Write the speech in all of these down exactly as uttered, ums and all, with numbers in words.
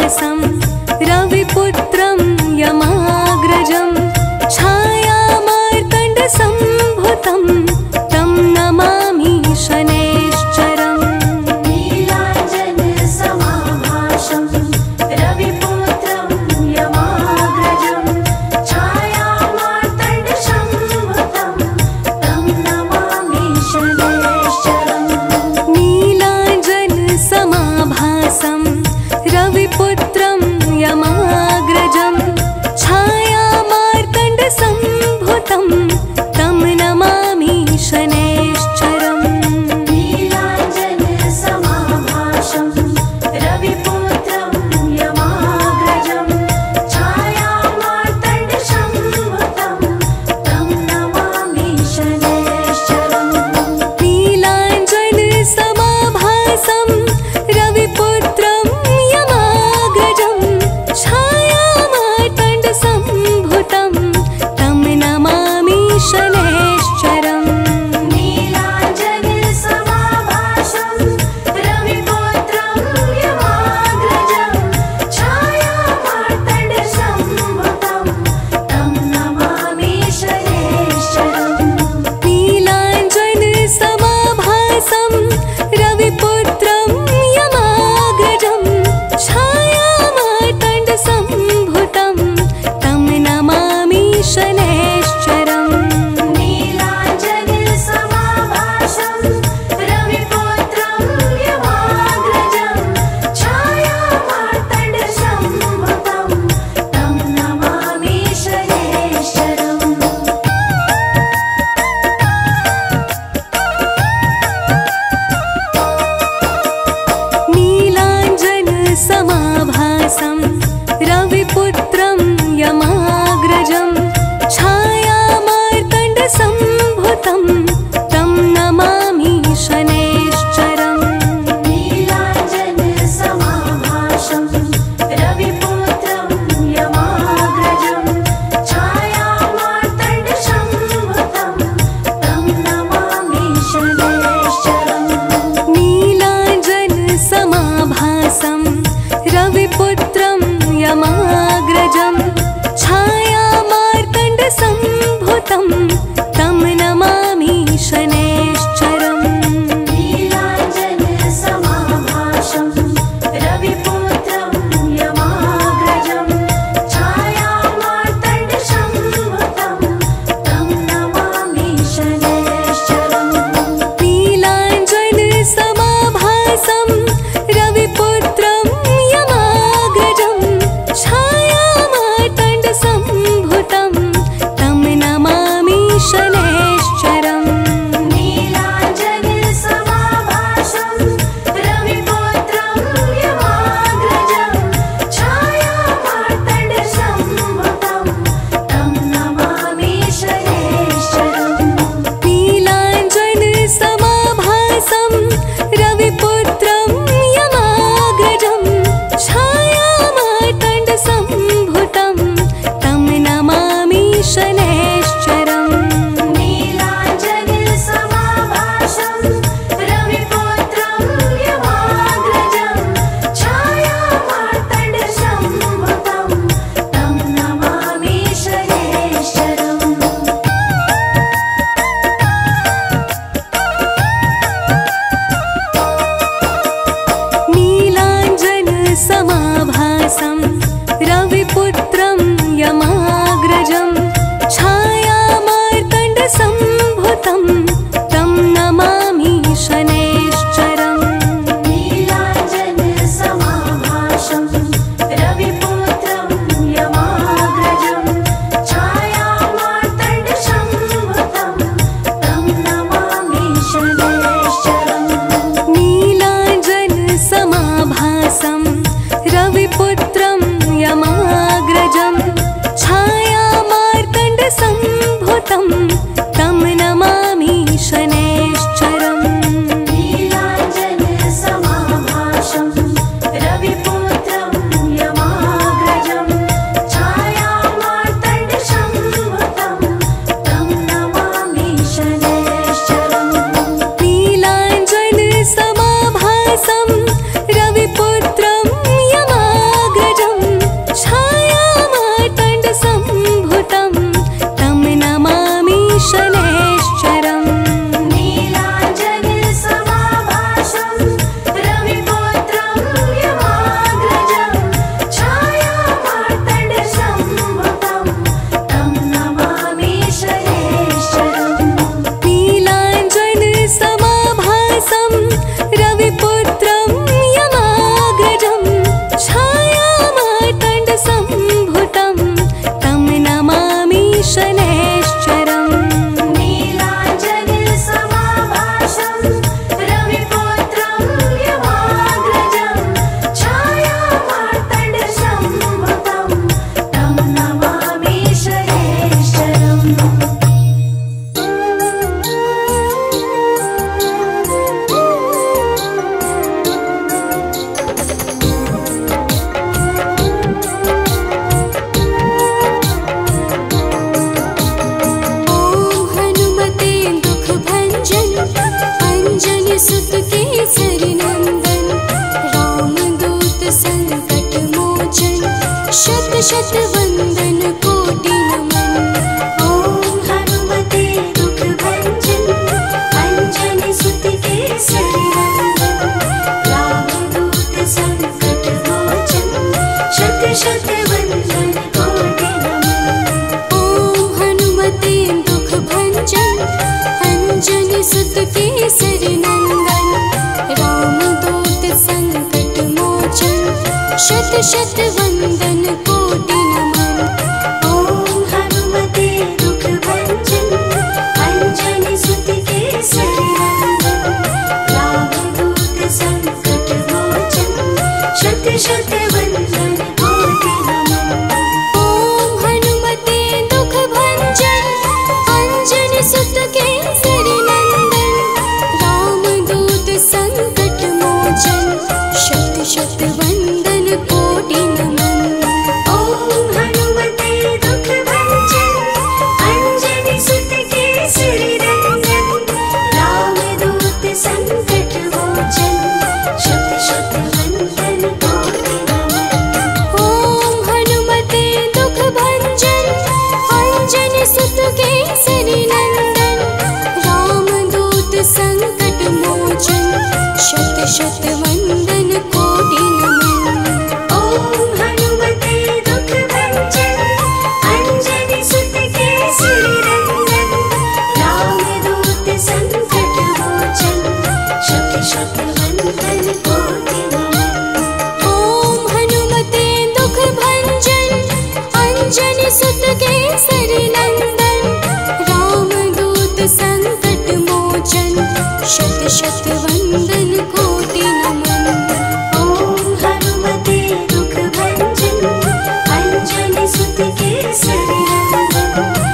समाभासं रविपुत्रं यमाग्रजं छायामार्तण्डसम्भुतं तं नमामि शनैश्चरम्। नीलाञ्जनसमाभासं रविपुत्रं यमाग्रजं छायामार्तण्डसम्भुतं तं नमामि शनैश्चरम्। नीलाञ्जनसमाभासं रविपुत्रं यमाग्रजं छायामार्तण्डसम्भुतं तं नमामि शनैश्चरम्। नीलाञ्जनसमाभासं रविपुत्रं यमाग्रजं छायामार्तण्डसम्भुतं तं नमामि शनैश्चरम्। नीलाञ्जनसमाभासं रविपुत्रं यमाग्रजं छायामार्तण्डसम्भुतं तं नमामि शनैश्चरम्। नीलाञ्जनसमाभासं रविपुत्रं यमाग्रजं छायामार्तण्डसम्भुतं तं नमामि शनैश्चरम्। नीलाञ्जनसमाभासं रविपुत्रं यमाग्रजं छायामार्तण्डसम्भुतं तं नमामि शनैश्चरम्। नीलाञ्जनसमाभासं रविपुत्रं यमाग्रजं छायामार्तण्डसम्भुतं तं नमामि शनैश्चरम्। नीलाञ्जनसमाभासं रविपुत्रं यमाग्रजं छायामार्तण्डसम्भुतं तं नमामि शनैश्चरम्। नीलाञ्जनसमाभासं रविपुत्रं यमाग्रजं छायामार्तण्डसम्भुतं तं नमामि शनैश्चरम्। नीलाञ्जनसमाभासं रविपुत्रं यमाग्रजं छायामार्तण्डसम्भुतं तं नमामि शनैश्चरम्। नीलाञ्जनसमाभासं रविपुत्रं यमाग्रजं छायामार्तण्डसम्भुतं तं नमामि शनैश्चरम्। नीलाञ्जनसमाभासं रविपुत्रं यमाग्रजं छायामार्तण्डसम्भुतं तं नमामि शनैश्चरम्। नीलाञ्जनसमाभासं रविपुत्रं यमाग्रजं छायामार्तण्डसम्भुतं तं नमामि शनैश्चरम्। नीलाञ्जनसमाभासं रविपुत्रं यमाग्रजं छायामार्तण्डसम्भुतं तं नमामि शनैश्चरम्। नीलाञ्जनसमाभासं रविपुत्रं यमाग्रजं छायामार्तण्डसम्भुतं तं नमामि शनैश्चरम्। नीलाञ्जनसमाभासं रविपुत्रं यमाग्रजं छायामार्तण्डसम्भुतं तं नमामि शनैश्चरम्। नीलाञ्जनसमाभासं रविपुत्रं यमाग्रजं छायामार्तण्डसम्भुतं तं नमामि शनैश्चरम्। नीलाञ्जनसमाभासं रविपुत्रं यमाग्रजं छायामार्तण्डसम्भुतं तं नमामि शत वंदन कोटि नमन। ओम हनुमते दुख भंजन अंजनी सुत केसरी नंदन। रामदूत संकट मोचन शत शत वंदन कोटि नमन। ओम हनुमते दुख भंजन अंजनी सुत केसरी नंदन। रामदूत संकट मोचन शत शत वंदन कोटि नमन। ओम हनुमते दुख भंजन अंजनी सुत केसरी नंदन। रामदूत संकट मोचन शत शत वंदन कोटि नमन। ओम हनुमते दुख भंजन अंजनी सुत केसरी नंदन। रामदूत संकट मोचन शत शत वंदन कोटि नमन। ओम हनुमते दुख भंजन अंजनी सुत केसरी नंदन। रामदूत संकट मोचन शत शत वंदन कोटि नमन। ओम हनुमते दुख भंजन अंजनी सुत केसरी नंदन। रामदूत संकट मोचन शत शत वंदन कोटि नमन। ओम हनुमते दुख भंजन अंजनी सुत केसरी नंदन। रामदूत संकट मोचन शत शत वंदन कोटि नमन। ओम हनुमते दुख भंजन अंजनी सुत केसरी नंदन। रामदूत संकट मोचन शत शत वंदन कोटि नमन। ओम हनुमते दुख भंजन अंजनी सुत केसरी नंदन।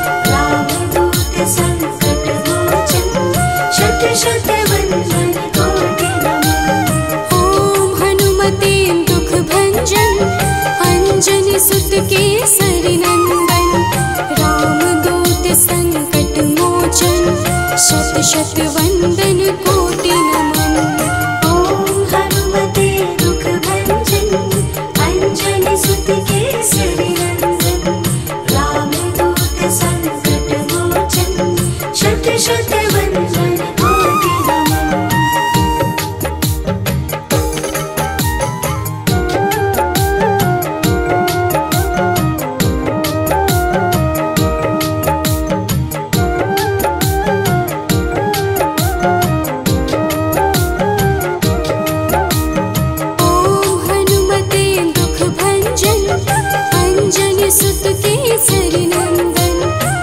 रामदूत संकट मोचन शत शत वंदन कोटि नमन। ओम हनुमते दुख भंजन अंजनी सुत केसरी नंदन। रामदूत संकट मोचन शत शत वंदन कोटि नमन। ओम हनुमते दुख भंजन अंजनी सुत केसरी नंदन। रामदूत संकट मोचन शत शत वंदन कोटि नमन। ओम हनुमते दुख भंजन अंजनी सुत केसरी नंदन।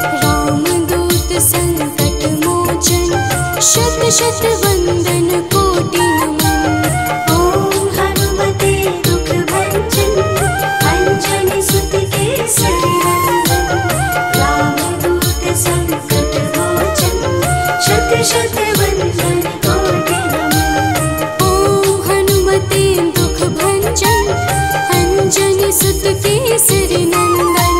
रामदूत संकट मोचन शत शत वंदन कोटि नमन। ओम हनुमते दुख भंजन अंजनी सुत केसरी नंदन। रामदूत संकट मोचन शत शत वंदन कोटि नमन। ओम हनुमते दुख भंजन अंजनी सुत केसरी नंदन।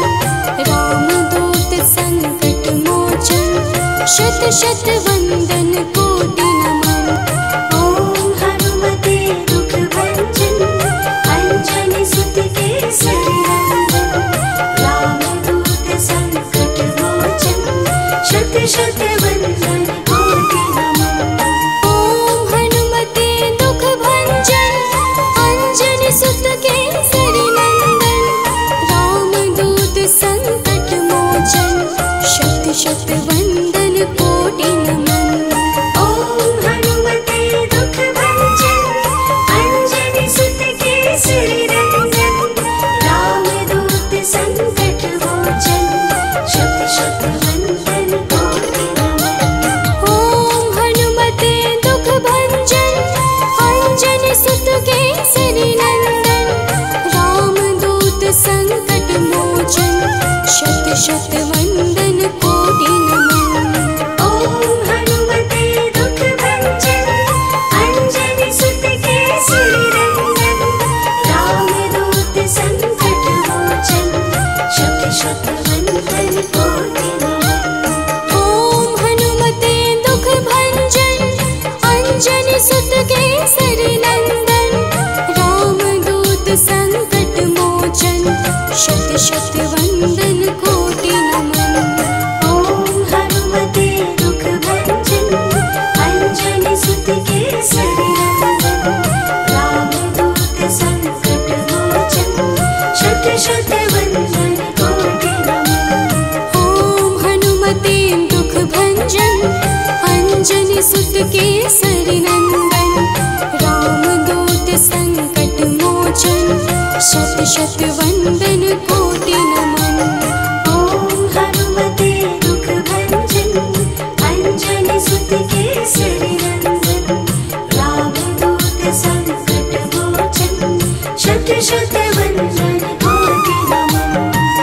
रामदूत संकट मोचन शत शत वंदन कोटि नमन। ओम हनुमते दुख भंजन अंजनी सुत केसरी नंदन। रामदूत संकट मोचन शत शत वंदन कोटि नमन। ओम हनुमते दुख भंजन अंजनी सुत केसरी नंदन। रामदूत संकट मोचन शत शत वंदन कोटि नमन। ओम हनुमते दुख भंजन अंजनी सुत केसरी नंदन। रामदूत संकट मोचन शत शत वंदन कोटि नमन। ओम हनुमते दुख भंजन अंजनी सुत केसरी नंदन। रामदूत संकट मोचन शत शत वंदन कोटि नमन। ओम हनुमते दुख भंजन अंजनी सुत केसरी नंदन। रामदूत संकट मोचन शत शत वंदन कोटि नमन। ओम हनुमते दुख भंजन अंजनी सुत केसरी नंदन। रामदूत संकट मोचन शत शत वंदन कोटि नमन। ओम हनुमते दुख भंजन अंजनी सुत केसरी नंदन। राम दूत संकट मोचन शत शत वंदन कोटि नमन। ओम हनुमते दुख भंजन अंजनी सुत केसरी नंदन। राम दूत संकट मोचन शत शत वंदन कोटि नमन। ओम हनुमते दुख भंजन अंजनी सुत केसरी नंदन। राम दूत संकट मोचन शत शत वंदन कोटि नमन।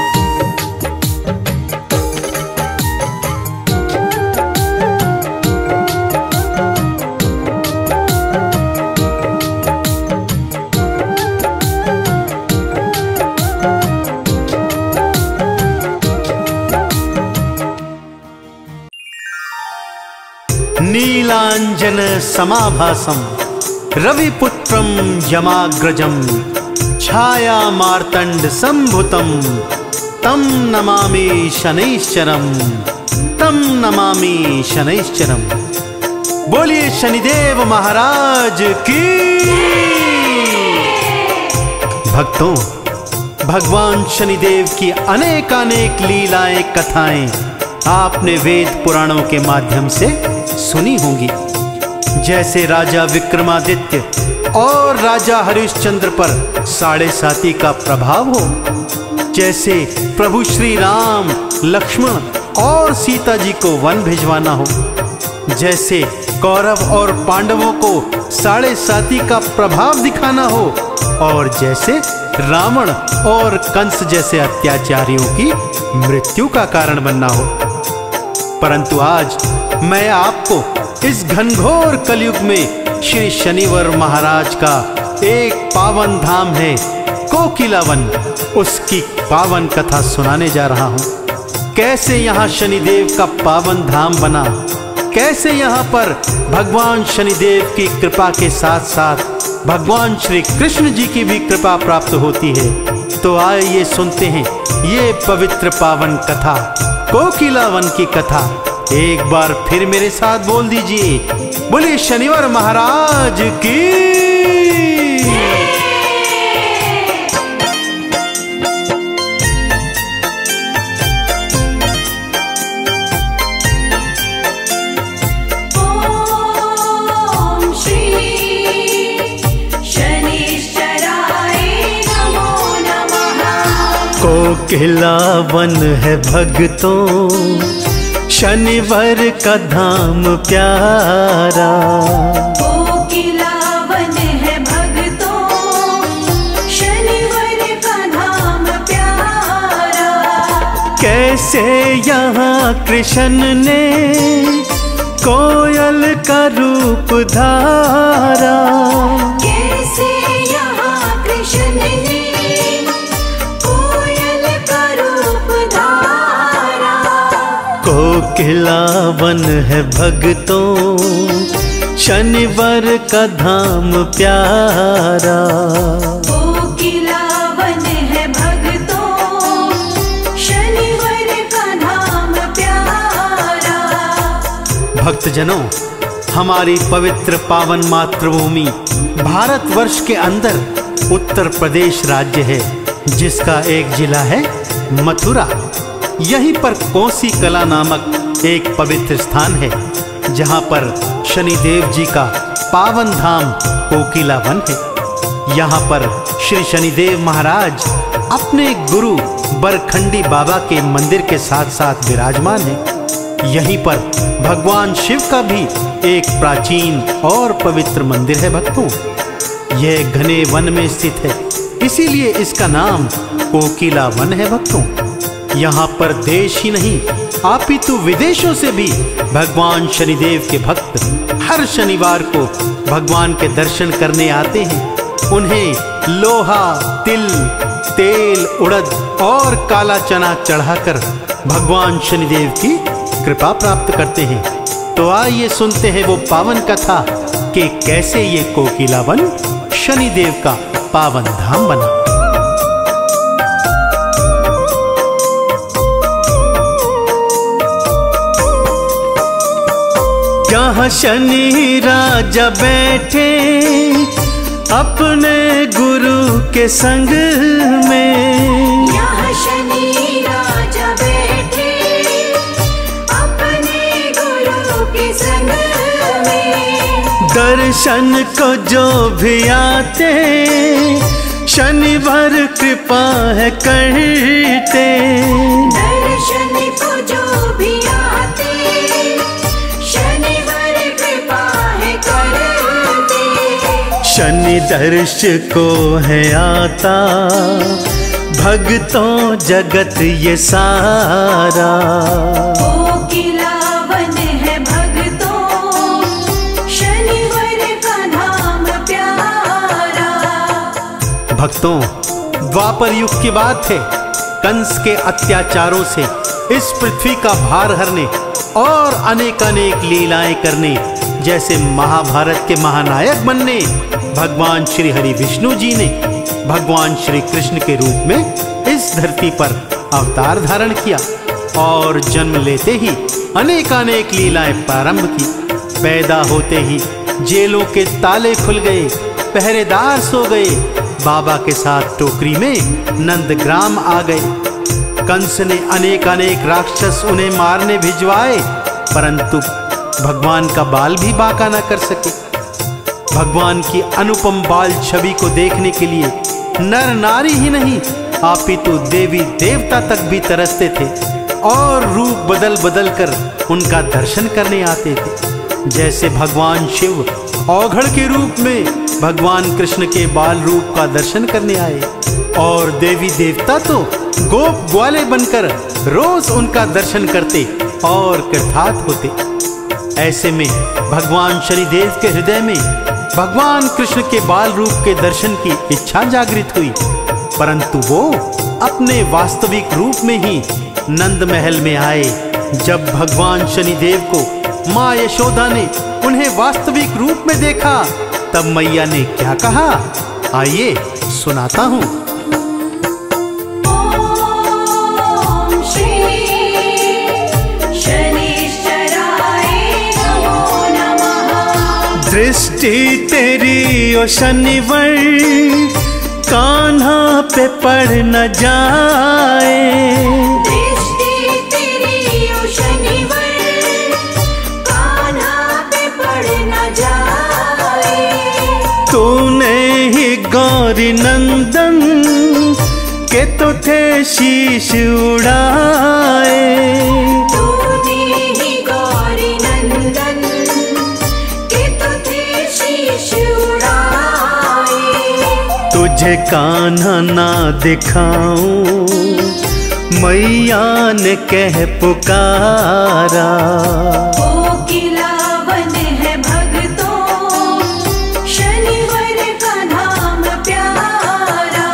नीलांजन समाभासम रविपुत्रम यमाग्रजम छाया मार्तंड संभुतम तम नमामि शनैश्चरम तम नमामि शनैश्चरम। बोलिए शनिदेव महाराज की। भक्तों, भगवान शनिदेव की अनेकानेक लीलाएं कथाएं आपने वेद पुराणों के माध्यम से सुनी होंगी। जैसे राजा विक्रमादित्य और राजा हरिश्चंद्र पर साढ़े साती का प्रभाव हो, जैसे प्रभु श्री राम लक्ष्मण और सीता जी को वन भिजवाना हो, जैसे कौरव और पांडवों को साढ़े साती का प्रभाव दिखाना हो, और जैसे रावण और कंस जैसे अत्याचारियों की मृत्यु का कारण बनना हो। परंतु आज मैं आपको इस घनघोर कलयुग में श्री शनिवर महाराज का एक पावन धाम है कोकिला वन, उसकी पावन कथा सुनाने जा रहा हूं। कैसे यहाँ शनिदेव का पावन धाम बना, कैसे यहाँ पर भगवान शनिदेव की कृपा के साथ साथ भगवान श्री कृष्ण जी की भी कृपा प्राप्त होती है। तो आइए सुनते हैं ये पवित्र पावन कथा, कोकिला वन की कथा। एक बार फिर मेरे साथ बोल दीजिए, बोलिए शनिवार महाराज की। ओम श्री शनिश्चराय नमो नमः। कोकिला वन है भक्तों, शनिवार का धाम प्यारा। कोकिला वन है भक्तों, शनिवार का धाम प्यारा। कैसे यहाँ कृष्ण ने कोयल का रूप धारा। कैसे यहाँ कृष्ण ने कोयल का रूप धारा। कोकिला वन है भक्तों, शनिवार का धाम प्यारा। कोकिला वन है भक्तों, शनिवार का धाम प्यारा। भक्तजनों, हमारी पवित्र पावन मातृभूमि भारतवर्ष के अंदर उत्तर प्रदेश राज्य है, जिसका एक जिला है मथुरा। यहीं पर कोसी कला नामक एक पवित्र स्थान है, जहां पर शनिदेव जी का पावन धाम कोकिला वन है। यहाँ पर श्री शनिदेव महाराज अपने गुरु बरखंडी बाबा के मंदिर के साथ साथ विराजमान है। यहीं पर भगवान शिव का भी एक प्राचीन और पवित्र मंदिर है। भक्तों, यह घने वन में स्थित है, इसीलिए इसका नाम कोकिला वन है। भक्तों, यहाँ पर देश ही नहीं अपितु विदेशों से भी भगवान शनिदेव के भक्त हर शनिवार को भगवान के दर्शन करने आते हैं। उन्हें लोहा, तिल, तेल, उड़द और काला चना चढ़ाकर भगवान शनिदेव की कृपा प्राप्त करते हैं। तो आइए सुनते हैं वो पावन कथा कि कैसे ये कोकिला वन शनिदेव का पावन धाम बना। यहाँ शनि राजा बैठे अपने गुरु के संग में। यहाँ शनि राजा बैठे अपने गुरु के संग में। दर्शन को जो भी आते शनिवार कृपा है करते। दर्शन को जो भी आते शनिवार कृपा है करते। शनि दर्श को है आता भक्तों जगत ये सारा। कोकिला वन है भक्तों शनिवार का नाम प्यारा। भक्तों, द्वापर युग की बात है। कंस के अत्याचारों से इस पृथ्वी का भार हरने और अनेकानेक लीलाएं करने, जैसे महाभारत के महानायक बनने, भगवान श्री हरि विष्णु जी ने भगवान श्री कृष्ण के रूप में इस धरती पर अवतार धारण किया और जन्म लेते ही अनेकानेक लीलाएं प्रारंभ की। पैदा होते ही जेलों के ताले खुल गए, पहरेदार सो गए, बाबा के साथ टोकरी में नंदग्राम आ गए। कंस ने अनेकानेक राक्षस उन्हें मारने भिजवाए, परंतु भगवान का बाल भी बांका न कर सके। भगवान की अनुपम बाल छवि को देखने के लिए नर नारी ही नहीं अपितु देवी देवता तक भी तरसते थे और रूप बदल बदल कर उनका दर्शन करने आते थे। जैसे भगवान शिव औघड़ के रूप में भगवान कृष्ण के बाल रूप का दर्शन करने आए और देवी देवता तो गोप ग्वाले बनकर रोज उनका दर्शन करते और कृतार्थ होते। ऐसे में भगवान शनिदेव के हृदय में भगवान कृष्ण के बाल रूप के दर्शन की इच्छा जागृत हुई, परंतु वो अपने वास्तविक रूप में ही नंद महल में आए। जब भगवान शनिदेव को माँ यशोदा ने उन्हें वास्तविक रूप में देखा, तब मैया ने क्या कहा, आइए सुनाता हूँ। ओम श्री शनिश्चराय नमो नमः। दृष्टि तेरी ओ शनिवर कान्हा पे पड़ न जाए। दृष्टि तेरी ओ शनिवर कान्हा पे पड़ न जाए। तूने ही गौरी नंदन के तो थे शीश उड़ाए। तूने ही गौरी नंदन के तो थे शीश उड़ाए। तुझे कान्हा ना दिखाऊं मैया ने कह पुकारा। कोकिला वन है भक्तों शनिवार का नाम प्यारा।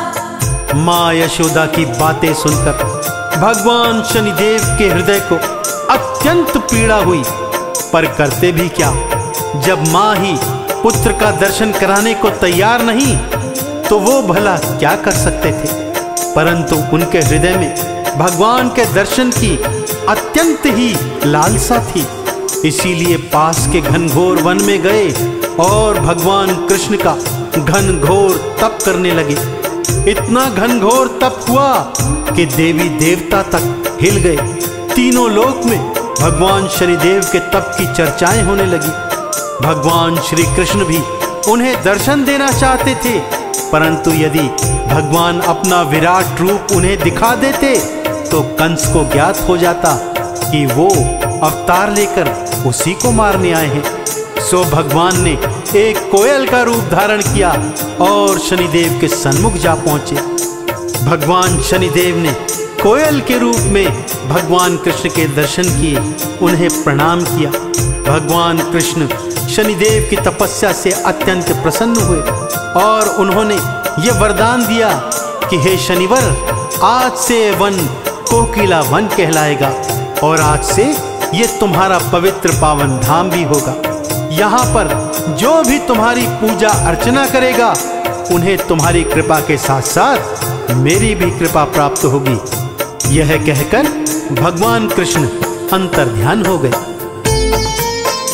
माँ यशोदा की बातें सुनकर भगवान शनिदेव के हृदय को अत्यंत पीड़ा हुई, पर करते भी क्या, जब माँ ही पुत्र का दर्शन कराने को तैयार नहीं तो वो भला क्या कर सकते थे। परंतु उनके हृदय में भगवान के दर्शन की अत्यंत ही लालसा थी, इसीलिए पास के घनघोर वन में गए और भगवान कृष्ण का घनघोर तप करने लगे। इतना घनघोर तप हुआ कि देवी देवता तक हिल गए। तीनों लोक में भगवान शनिदेव के तप की चर्चाएं होने लगी। भगवान श्री कृष्ण भी उन्हें दर्शन देना चाहते थे, परंतु यदि भगवान अपना विराट रूप उन्हें दिखा देते तो कंस को ज्ञात हो जाता कि वो अवतार लेकर उसी को मारने आए हैं। सो भगवान ने एक कोयल का रूप धारण किया और शनिदेव के सन्मुख जा पहुंचे। भगवान शनिदेव ने कोयल के रूप में भगवान कृष्ण के दर्शन किए, उन्हें प्रणाम किया। भगवान कृष्ण शनिदेव की तपस्या से अत्यंत प्रसन्न हुए और उन्होंने ये वरदान दिया कि हे शनिवर, आज से वन कोकिला वन कहलाएगा और आज से ये तुम्हारा पवित्र पावन धाम भी होगा। यहाँ पर जो भी तुम्हारी पूजा अर्चना करेगा उन्हें तुम्हारी कृपा के साथ साथ मेरी भी कृपा प्राप्त होगी। यह कहकर भगवान कृष्ण अंतर्ध्यान हो गए।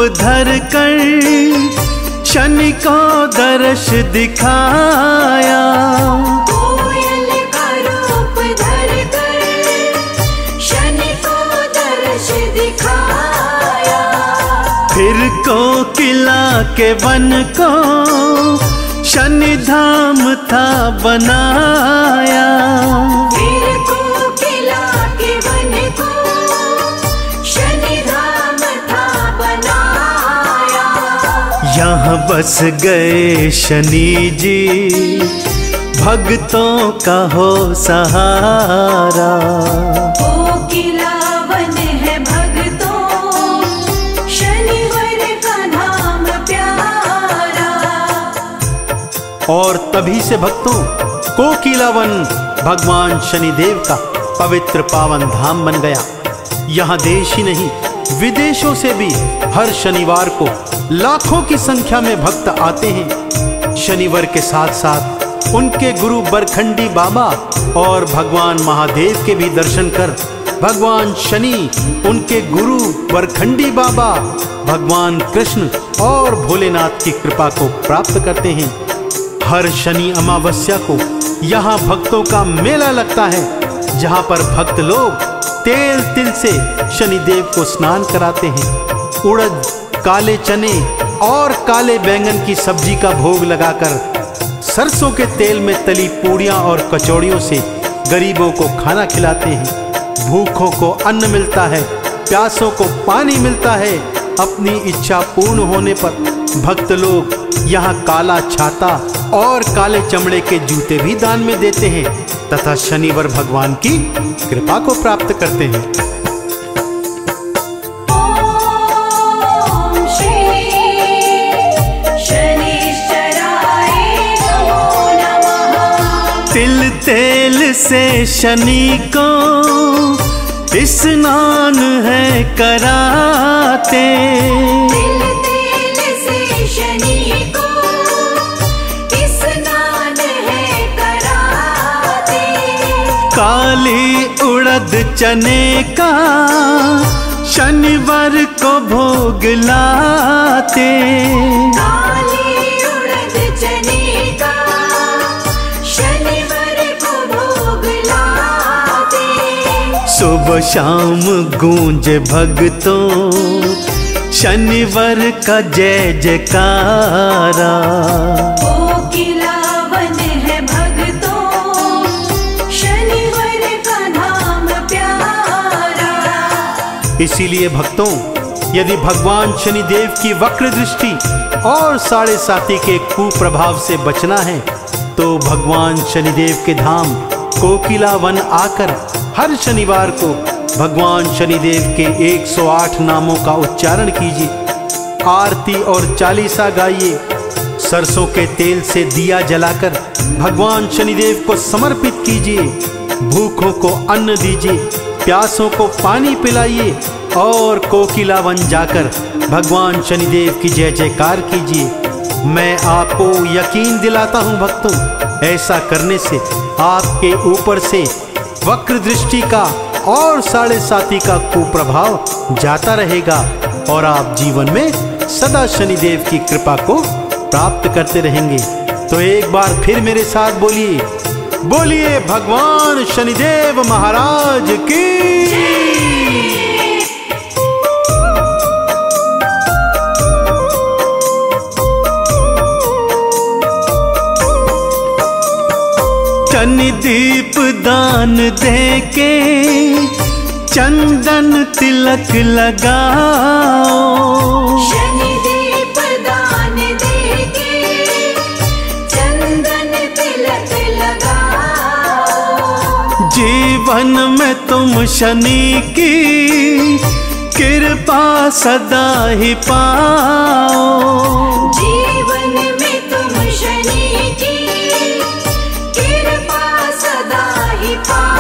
धर कर शनि को दर्श दिखाया। कोयल का रूप धर कर शनि को दर्श दिखाया। फिर कोकिला के वन को शनि धाम था बनाया। फिर कोकिला के वन को शनि धाम था बनाया। यहाँ बस गए शनि जी भक्तों का हो सहारा। कोकिला वन है भक्तों शनिवर का नाम प्यारा। और तभी से भक्तों कोकिलावन भगवान शनिदेव का पवित्र पावन धाम बन गया। यहाँ देश ही नहीं विदेशों से भी हर शनिवार को लाखों की संख्या में भक्त आते हैं। शनिवार के साथ साथ उनके गुरु बरखंडी बाबा और भगवान महादेव के भी दर्शन कर भगवान शनि उनके गुरु बरखंडी बाबा भगवान कृष्ण और भोलेनाथ की कृपा को प्राप्त करते हैं। हर शनि अमावस्या को यहाँ भक्तों का मेला लगता है, जहाँ पर भक्त लोग तेल तिल से शनिदेव को स्नान कराते हैं। उड़द, काले चने और काले बैंगन की सब्जी का भोग लगाकर सरसों के तेल में तली पूड़ियाँ और कचौड़ियों से गरीबों को खाना खिलाते हैं। भूखों को अन्न मिलता है, प्यासों को पानी मिलता है। अपनी इच्छा पूर्ण होने पर भक्त लोग यहाँ काला छाता और काले चमड़े के जूते भी दान में देते हैं तथा शनिवार भगवान की कृपा को प्राप्त करते हैं। ओम श्री शनिश्चराय नमो नमः। तिल तेल से शनि को स्नान है कराते। तिल तेल से शनि को स्नान है कराते। काली उड़द चने का शनिवार को भोग लाते। काली उड़द चने का शनिवार को भोग लाते। सुबह शाम गूंज भक्तों शनिवार का जय जयकारा। कोकिला वन है भक्तों शनिवार का नाम प्यारा। इसीलिए भक्तों यदि भगवान शनिदेव की वक्र दृष्टि और साढ़े साती के कुप्रभाव से बचना है तो भगवान शनिदेव के धाम कोकिला वन आकर हर शनिवार को भगवान शनिदेव के एक सौ आठ नामों का उच्चारण कीजिए। आरती और चालीसा गाइए। सरसों के तेल से दिया जलाकर भगवान शनिदेव को समर्पित कीजिए। भूखों को अन्न दीजिए, प्यासों को पानी पिलाइए और कोकिला वन जाकर भगवान शनिदेव की जय जयकार कीजिए। मैं आपको यकीन दिलाता हूँ भक्तों, ऐसा करने से आपके ऊपर से वक्र दृष्टि का और साढ़े साती का कुप्रभाव जाता रहेगा और आप जीवन में सदा शनिदेव की कृपा को प्राप्त करते रहेंगे। तो एक बार फिर मेरे साथ बोलिए, बोलिए भगवान शनिदेव महाराज की। शनि दीप दान दे के चंदन तिलक लगाओ। शनि दीप दान दे के चंदन तिलक लगाओ। जीवन में तुम शनि की कृपा सदा ही पाओ। जीवन में तुम शनि की कृपा सदा ही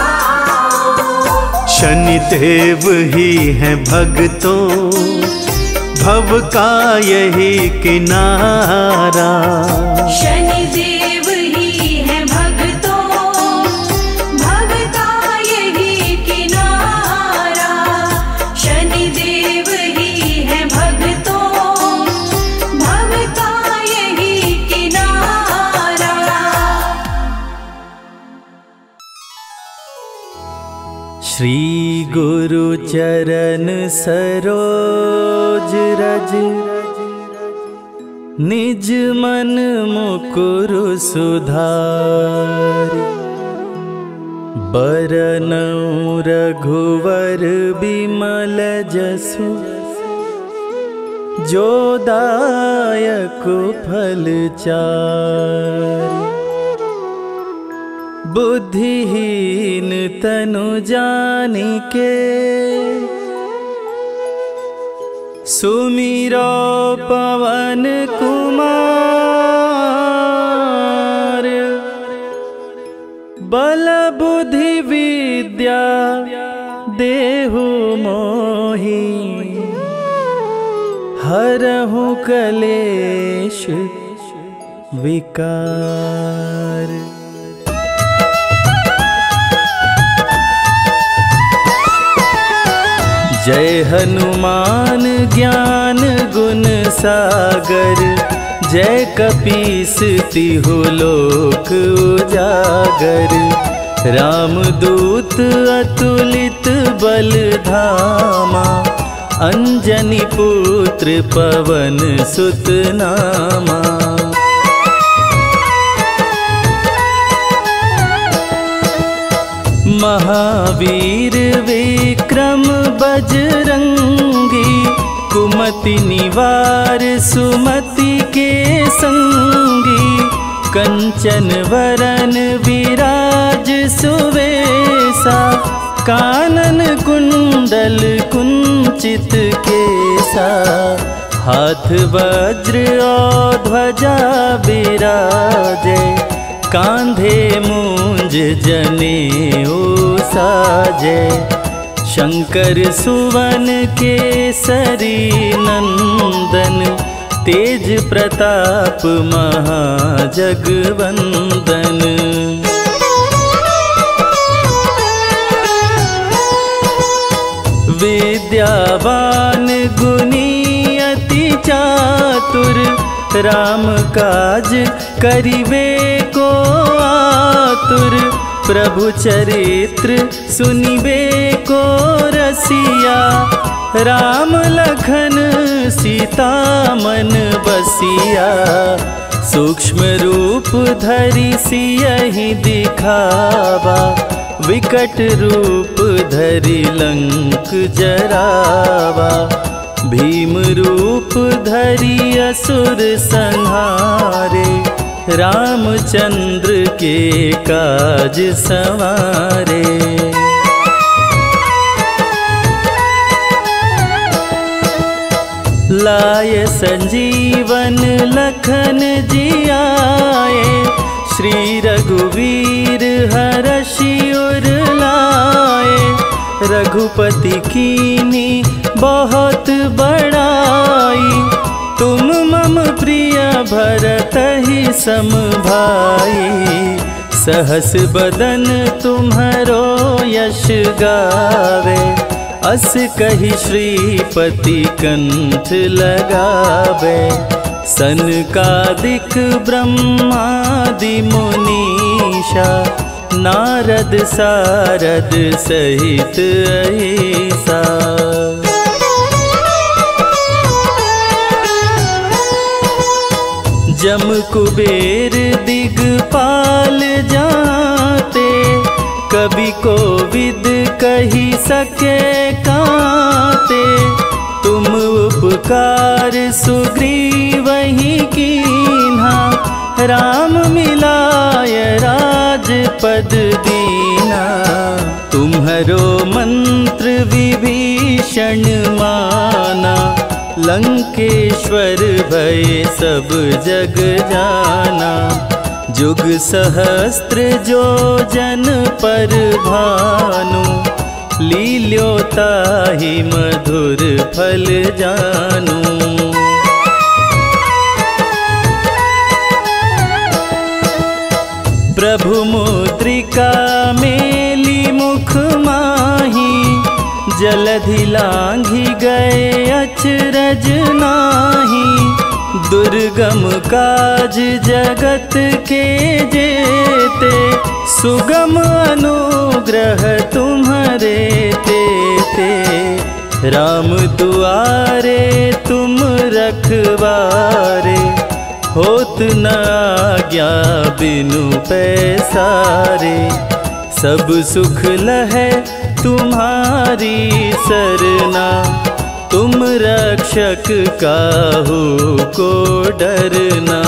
पाओ। शनिदेव ही है भक्तों भव का यही किनारा। शनिदेव ही है भक्तों भव का यही किनारा। शनिदेव ही है भक्तों श्री गुरु चरण सरोज रज, निज मन मुकुरु सुधारि। बरनउँ रघुवर बिमल जसु, जो दायक फल चारि। बुद्धिहीन तनु जानिके, सुमिरो पवन कुमार। बल बुद्धि विद्या देहु मोहि, हरहु कलेश विकार। जय हनुमान ज्ञान गुण सागर, जय कपीस तिहु लोक उजागर। रामदूत अतुलित बल धामा, अंजनी पुत्र पवन सुत नामा। महावीर विक्रम बजरंगी, कुमति निवार सुमति के संगी। कंचन वरन विराज सुवेसा, कानन कुंडल कुंचित केसा। हाथ वज्र और ध्वजा बिराजे, कांधे मूंज जनेऊ साजे। शंकर सुवन केसरी नंदन, तेज प्रताप महाजगवंदन। विद्यावान गुणी अति चातुर, राम काज करिवे को आतुर। प्रभु चरित्र सुनिबे को रसिया, राम लखन सीता मन बसिया। सूक्ष्म रूप धरि सियहि दिखावा, विकट रूप धरि लंक जरावा। भीम रूप धरि असुर संहारे, रामचंद्र के काज सवारे। लाय संजीवन लखन जियाए, श्री रघुवीर हरषि उर लाए। रघुपति कीनी बहुत बड़ाई, तुम मम प्रिय भरतहि सम भाई। सहस बदन तुम्हरो यश गावे, अस कहि श्रीपति कंठ लगावे। सनकादिक ब्रह्मादि मुनीषा, नारद सारद सहित अहिसा। जम कुबेर दिगपाल जाते, कवि कोविद कही सके काते। तुम उपकार सुग्रीवहि कीन्हा, राम मिलाय राजपद दीना। तुम्हरो मंत्र विभीषण माना, लंकेश्वर भय सब जग जाना। जुग सहस्त्र जो जन पर भानु, लील्योताहि मधुर फल जानू। प्रभु मुद्रिका मेली मुख माही, जलधि लांघि गए अचरज नाही। दुर्गम काज जगत के जेते, सुगम अनुग्रह तुम्हारे ते ते, राम दुआरे तुम रखवारे, होत न आज्ञा बिनु पैसारे। सब सुख लहै तुम्हारी सरना, तुम रक्षक काहू को डरना।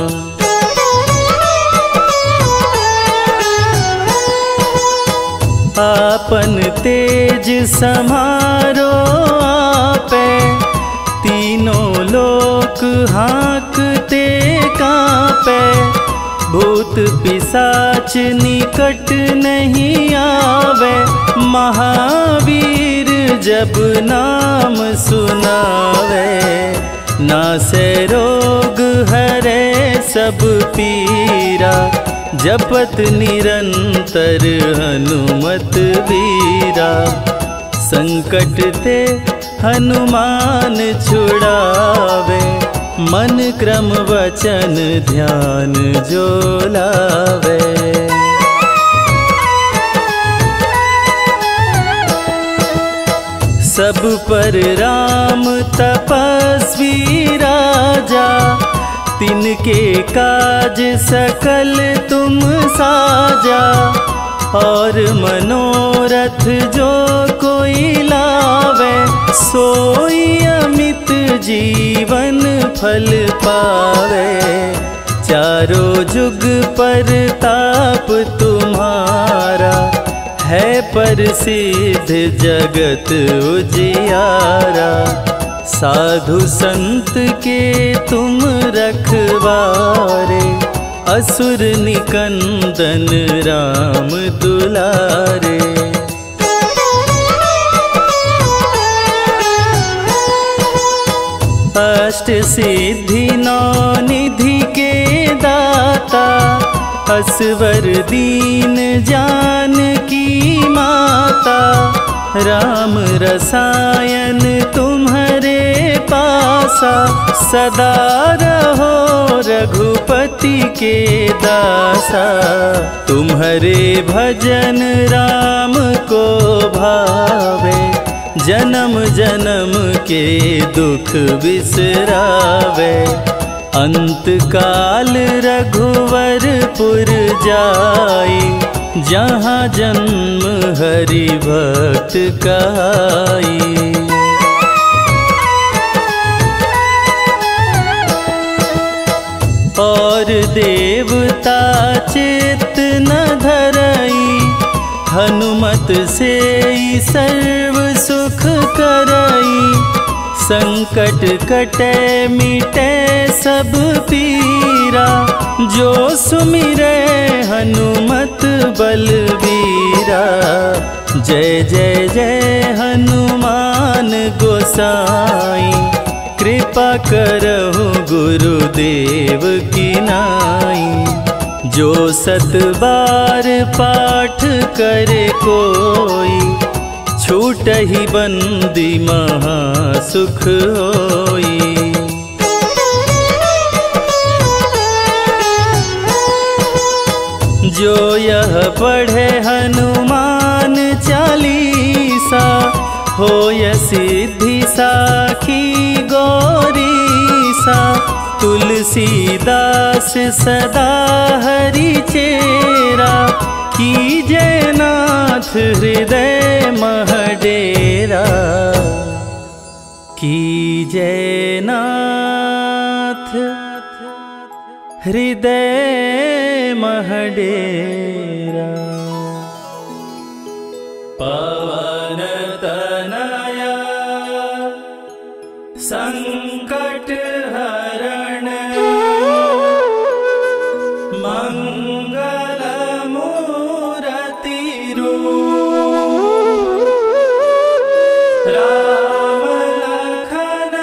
आपन तेज समारो आपे, तीनों लोक हाँकते कांपे। भूत पिशाच निकट नहीं आवे, महावीर जब नाम सुनावे। नासे रोग हरे सब पीरा, जपत निरंतर हनुमत बीरा। संकट ते हनुमान छुड़ावे, मन क्रम वचन ध्यान जो लावे। सब पर राम तपस्वी राजा, तिनके काज सकल तुम साजा। और मनोरथ जो कोई लावे, सोई अमित जीवन फल पावे। चारों जुग पर ताप तुम्हारा, है प्रसिद्ध जगत उजियारा। साधु संत के तुम रखवारे, असुर निकंदन राम दुलारे। अष्ट सिद्धि नौ निधि के दाता, असवर दीन जानकी माता। राम रसायन तुम्हारे पासा, सदा रहो रघुपति के दासा। तुम्हारे भजन राम को भावे, जन्म जन्म के दुख बिसरावे। अंत काल रघुवरपुर जाई, जहाँ जन्म हरि भक्त कहाई। और देवता चित्त न धरई, हनुमत से सर्व सुख करई। संकट कटे मिटे सब पीरा, जो सुमिरे हनुमत बलबीरा। जय जय जय हनुमान गोसाई, कृपा करहु गुरुदेव की नाई। जो सत बार पाठ करे कोई, छूट ही बंदी महा सुख होई। जो यह पढ़े हनुमान चालीसा, होय सिद्धि साखी गौरीसा। तुलसीदास सदा हरि चेरा, कीजय नाथ हृदय मह डेरा। कीजय नाथ हृदय मह डेरा। पवन तनया संकट हरण, मंगल मूरति रूप। राम लखन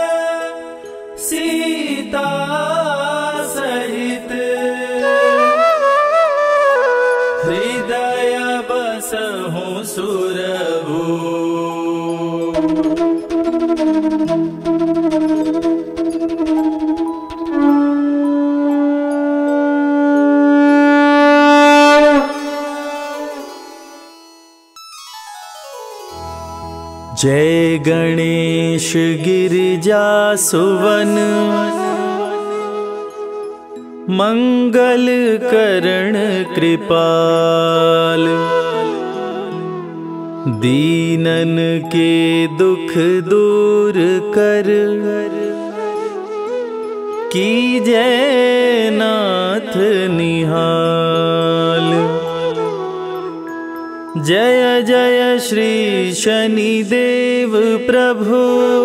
सीता सहित, हृदय बसहु सुर जय गणेश गिरिजा सुवन मंगल करण कृपाल। दीनन के दुख दूर कर कीजय नाथ निहाल। जय जय श्री शनिदेव प्रभु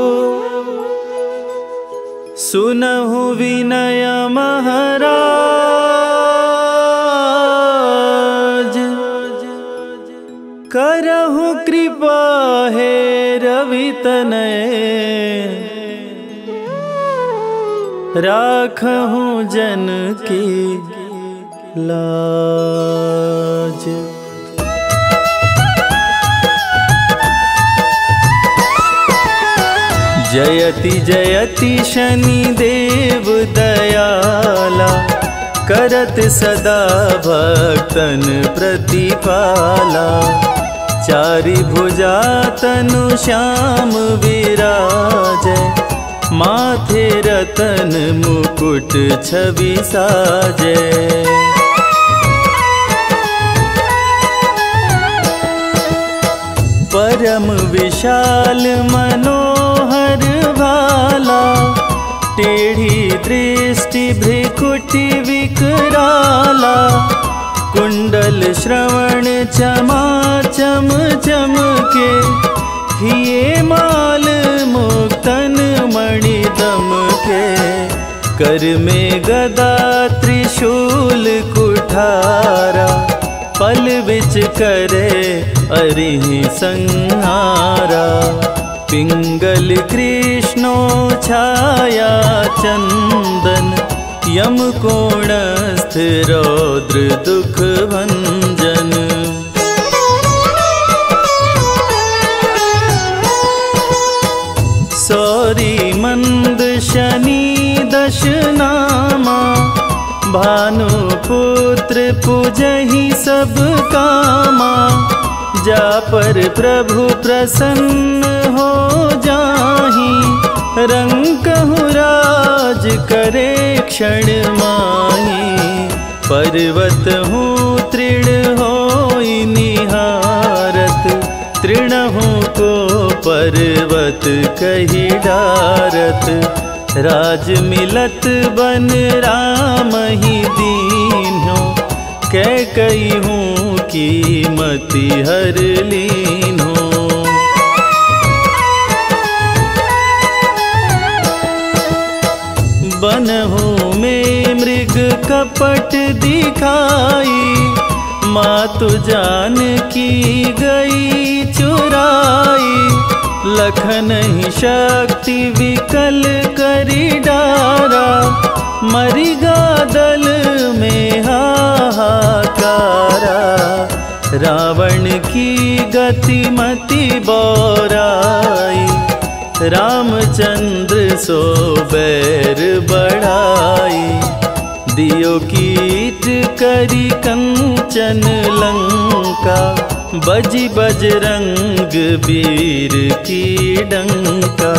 सुनहु विनय महाराज। करहु कृपा है रवि तनय राखहु जन की लाज। जयति जयति शनिदेव दयाला करत सदा भक्तन प्रतिपाला। चारि भुजा तनु श्याम विराजै माथे रतन मुकुट छवि साजै। परम विशाल मनोहर भाला टेढ़ी दृष्टि भ्रिकुटि विकराला। कुंडल श्रवण चमाचम चमके हिये माल मुक्तन मणि दमके। कर में गदा त्रिशूल कुठारा पल बिच करे अरिहि संहारा। पिंगल कृष्णो छाया चंदन यम कोणस्थ रौद्र दुख भंजन। सौरी मंद शनि दश नामा भानुपुत्र पूजहि सब कामा। जा पर प्रभु प्रसन्न हो जाहि रंकहु राज करे क्षण माहि। पर्वत हूँ तृण होई निहारत तृणहु को पर्वत कहि डारत। राज मिलत बन राम ही दीन्हो कै कई हूँ कीमति हर लीन्हो। बनहु में मृग कपट दिखाई मातु जान की गई चुराई। लखन ही शक्ति विकल करी डारा मरिगा दल में हाहाकारा। रावण की गति मति बोराई रामचंद्र सो बैर बढ़ाई। दियो कीट करी कंचन लंका बजी बजरंग वीर की डंका।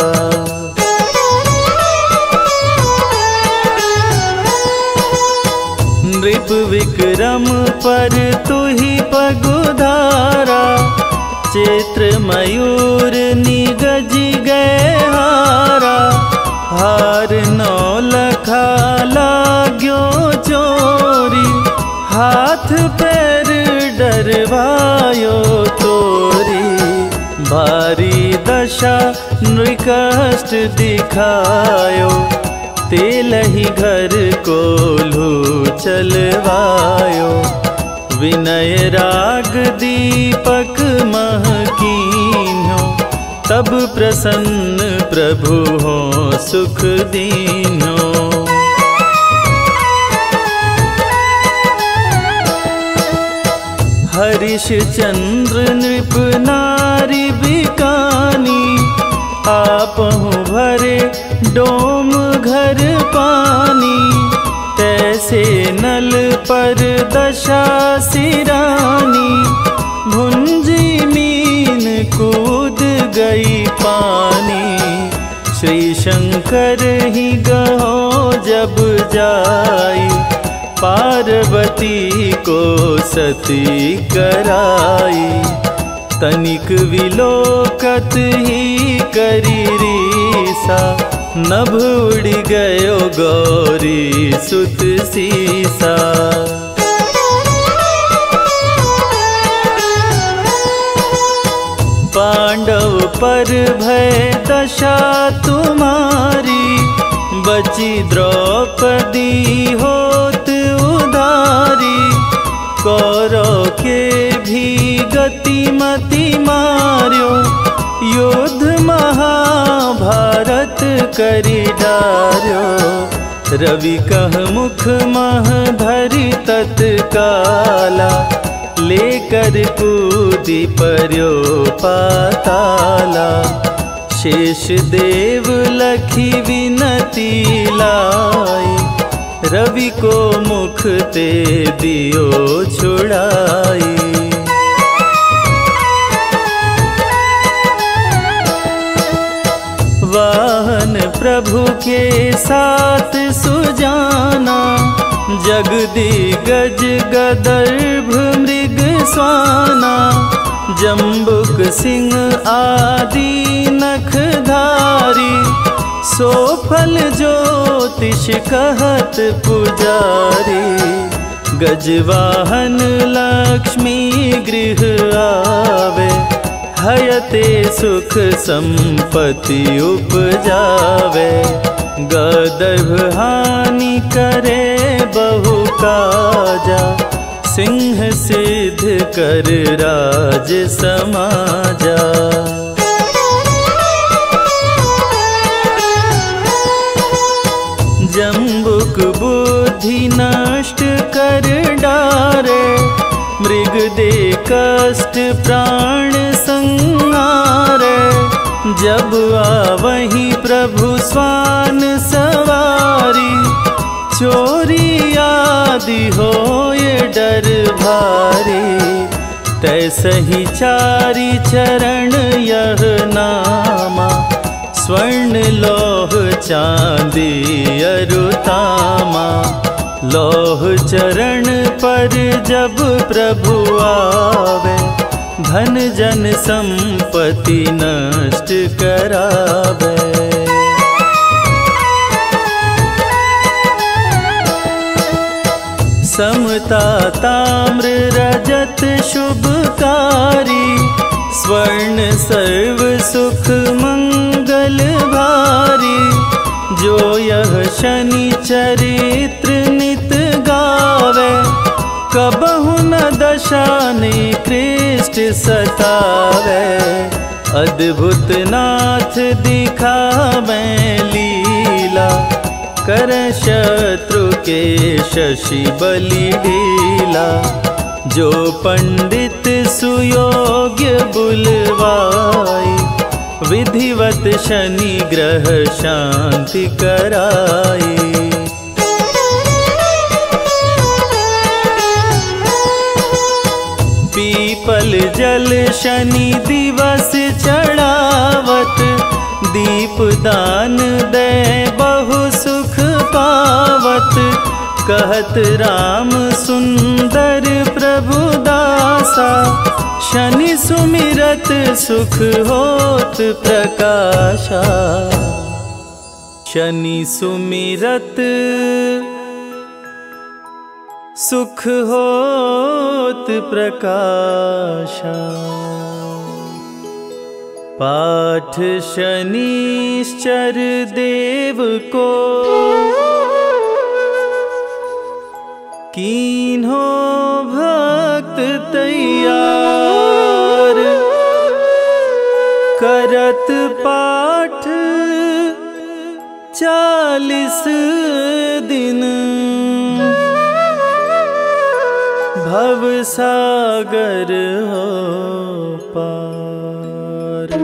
नृप विक्रम पर तुहि पगुधारा चैत्र मयूर निगज गए हारा। हार नौ लखा लाग्यो चोरी हाथ पैर डरवायो तोरी। भारी दशा नृकष्ट दिखायो तेलहि घर कोल्हू चलवायो। विनय राग दीपक महकीन्हो तब प्रसन्न प्रभु हो सुख दीन्हो। हरिश चंद्र नृप नारी बिकानी आपहु भरे डोम घर पानी। तैसे नल पर दशा सिरानी भुंजी मीन कूद गई पानी। श्री शंकर ही गहो जब जाई, पार्वती को सती कराई। तनिक विलोकत ही करी रीसा, नभ उड़ गयो गौरी सुत सीसा। पांडव पर भय दशा तुम्हारी, बची द्रौपदी होत उधारी। कौरव के भी गति मति मार्यो, युद्ध महाभारत करी डार्यो। रवि कह मुख मह धरि तत्काला, लेकर कूदी पर्यो पाताला। शेष देव लखी विनती लाई, रवि को मुख ते दियो छुड़ाई। वाहन प्रभु के साथ सुजाना, जगदिगज गदर्भ मृग स्वाना। जम्बुक सिंह आदि नखधारी, सो फल ज्योतिष कहत पुजारी। गजवाहन लक्ष्मी गृह आवे, हयते सुख संपत्ति उपजावे। गदर्भ हानि करे बहु काजा, सिंह सिद्ध कर राज समाजा। जम्बुक बुद्धि नष्ट कर डारे, मृग दे कष्ट प्राण संहारे। जब आवहीं प्रभु स्वान सवारी, चोरी आदि हो ये डर भारी। तैसही चारि चरण यह नामा, स्वर्ण लौह चांदी अरुतामा। लौह चरण पर जब प्रभु आवे, धन जन संपत्ति नष्ट करावे। समता ताम्र रजत शुभकारी, स्वर्ण सर्व सुख मंगल भारी। जो यह शनि चरित्र नित गावे, कबहु न दशा निकृष्ट सतावे। अद्भुत नाथ दिखावे लीला, कर शत्रु के शशि बलि ढीला। जो पंडित सुयोग्य बुलवाई, विधिवत शनि ग्रह शांति कराई। पीपल जल शनि दिवस चढ़ावत, दीप दान दे बहु सुख पावत। कहत राम सुंदर प्रभु दासा, शनि सुमिरत सुख होत प्रकाशा। शनि सुमिरत सुख होत प्रकाशा। पाठ शनिश्चर देव को, कीन्हो भक्त तैयार। करत पाठ चालीस दिन, भव सागर हो पार।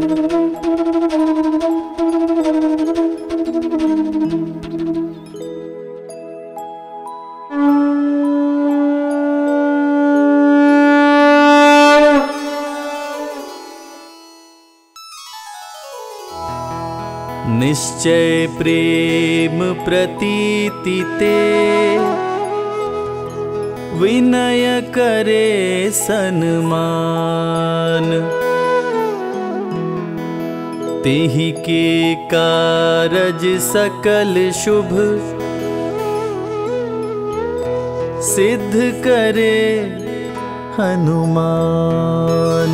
निश्चय प्रेम प्रतीति ते विनय करे सन्मान। तेहि के कारज सकल शुभ सिद्ध करे हनुमान।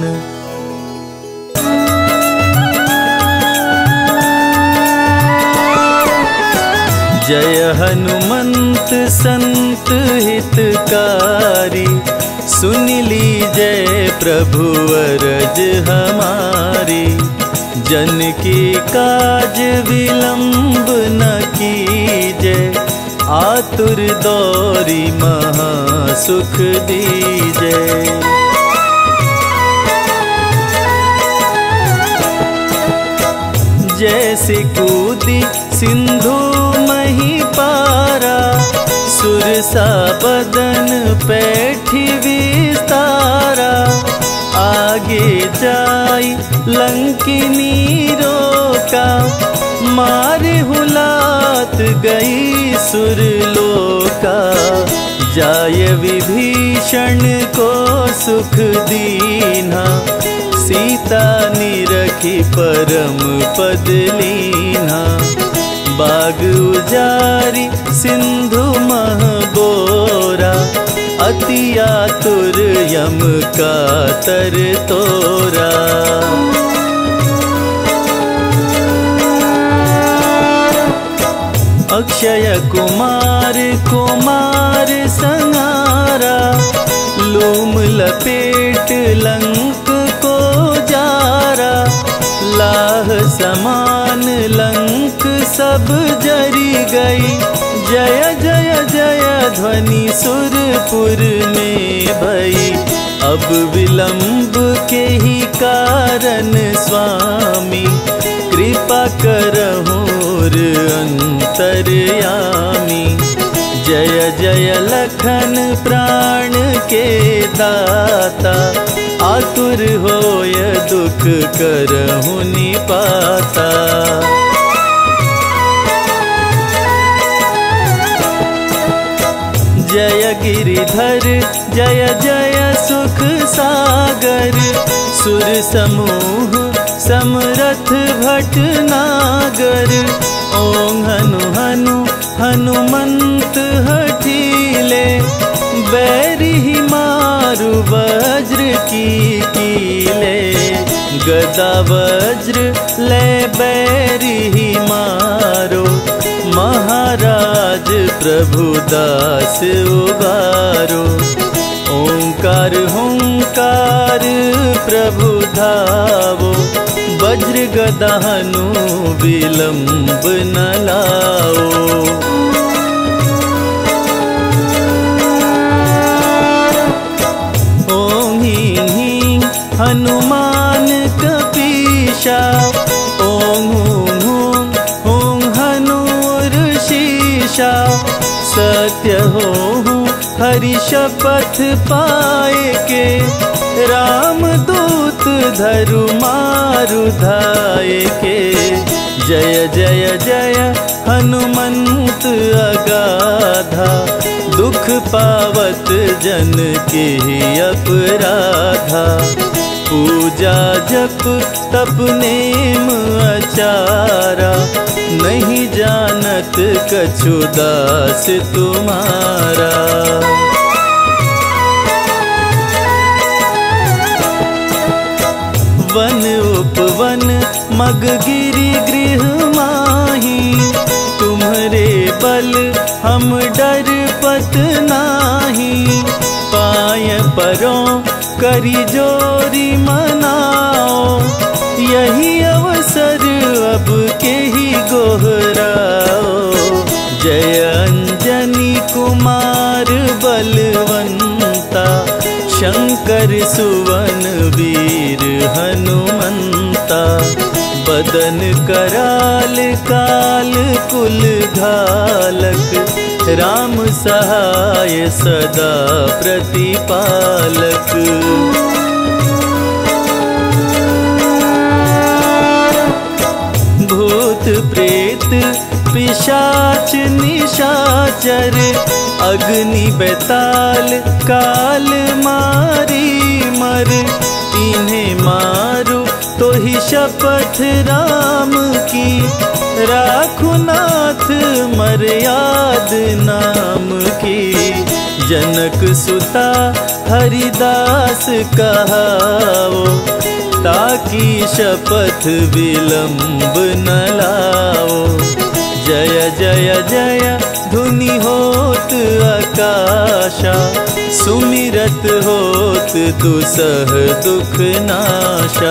जय हनुमंत संत हितकारी, सुन लीजय प्रभु अरज हमारी। जन के काज विलंब न कीजय, आतुर दौरी महा सुख दीजय। जैसे कूदी सिंधु मही पारा, सुरसा बदन पैठी विस्तारा। आगे जाई लंकिनी रोका, मारे हुलात गई सुरलोका। जाय विभीषण को सुख दीना, सीता निरखी परम पद लीना। बाग उजारी सिंधु मह बोरा, अति आतुर यम का तर तोरा। अक्षय कुमार कुमार संहारा, लूम लपेट लंक को जारा। लाह समान लंक सब जरी गई, जय जय जय ध्वनि सुरपुर में भई। अब विलंब के ही कारण स्वामी, कृपा करहुर अंतर्यामी। जय जय लखन प्राण के दाता, आतुर होय दुख करहु निपाता। जय गिरिधर जय जय सुख सागर, सुर समूह समरथ भटनागर। ओं हनु हनु हनुमंत हठीले, बैरी मारु वज्र की कीले। गदा वज्र ले बैरी मारो, महाराज प्रभु दास उबारो। ओंकार हुंकार प्रभु धावो, वज्र गदा हनु विलंब न लाओ। ओं हीं हीं हनुमान कपीशा, ओं हूं हूं हूं हनुर शीशा। सत्य हो हरि शपथ पाए के, राम दूत धरु मारु धाये के। जय जय जय हनुमंत अगाधा, दुख पावत जन के अपराधा। पूजा जप तप नेम आचारा, नहीं जानत कछु दास तुम्हारा। वन उपवन मग गिरि गृह माही, तुम्हारे बल हम डर पत नाही। पाय परों करी जोरी मनाओ, यही अवसर अब के ही गोहराओ। जय अंजनी कुमार बलवंता, शंकर सुवन वीर हनुमंता। बदन कराल काल कुल घालक, राम सहाय सदा प्रतिपालक। भूत प्रेत पिशाच निशाचर अग्नि बेताल काल मारी मर। इन्हें मारो तो ही शपथ राम की, राखो नाथ मर्याद नाम की। जनक सुता हरिदास कहाओ, ताकि शपथ विलंब न लाओ। जय जय जय धुनि होत आकाशा, सुमिरत होत दुसह दुख नाशा।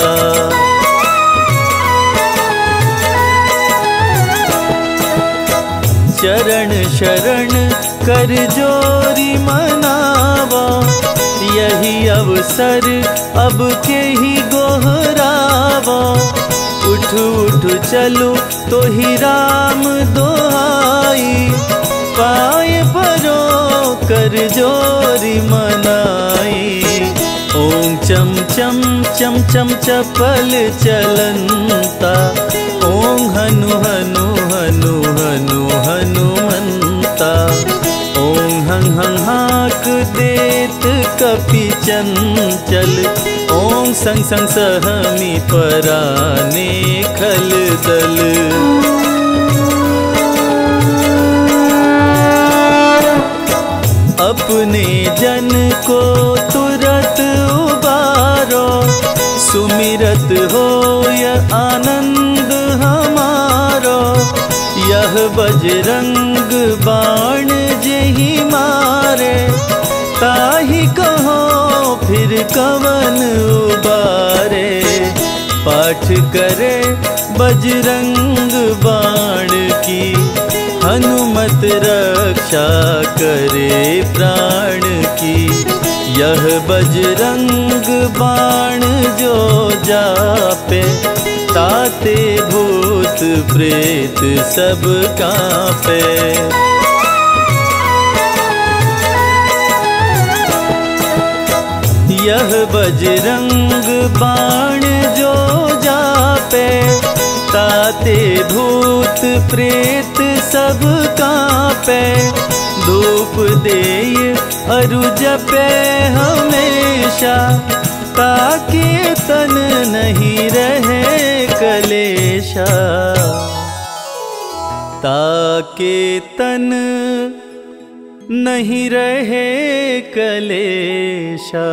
चरण शरण कर जोरी मनावा, यही अवसर अब के ही गोहरावा। उठ उठ चलो तो ही राम दोहाई, पाए परो कर जोरी मनाई। ओम चम चम चम चम चपल चलंता, ओम हनु हनु हनु हनु हनुमंता। ओम हं हं हाक देत कपि चंचल, ओम संग संग सहमी पराने खल दल। अपने जन को तुरत उबारो, सुमिरत होय आनंद हमारो। यह बजरंग बाण जेहि मारे, ताहि कहो फिर कवन उबारे। पाठ करे बजरंग बाण की, हनुमत रक्षा करे प्राण की। यह बजरंग बाण जो जापे, ताते भूत प्रेत सब कांपे। यह बजरंग बाण जो जापे, ताते भूत प्रेत सब कांपे। धूप देय अरु जपे हमेशा, ताके तन नहीं रहे कलेशा। ताके तन नहीं रहे कलेशा।